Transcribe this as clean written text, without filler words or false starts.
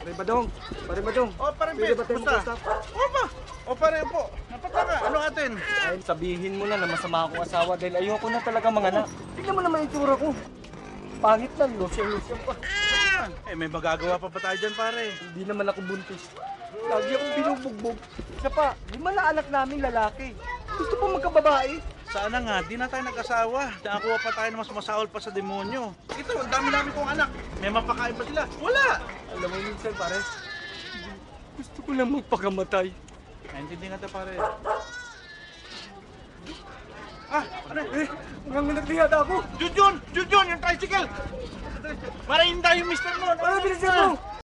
Pare Badong. O, pare Pwede Pete, ba tayo basta? mag-usap? O ba? O, pare po. Napata ka. Ano atin? Ay, sabihin mo na masama akong asawa dahil ayoko na talaga manganak. Tingnan mo naman yung itsura ko. Pangit na, losyang-losyang pa. Eh, may magagawa pa tayo dyan, pare. Hindi naman ako buntis. Lagi akong binubugbog. Isa pa, 5 na anak namin lalaki. Gusto pa magkababae. Sana nga, di na tayo nag-asawa. Nakakuha pa tayo ng mas masahol pa sa demonyo. Ito, ang dami-dami kong anak. May mapakain pa sila. Wala! Alam mo minsan, pare, gusto ko lang magpakamatay. Naintindihan ka, pare. Ah, ano? Nanganak na yata ako. Junjun! Junjun! Yung tricycle! Marahin tayo, mister mo! Pare, bilisan mo!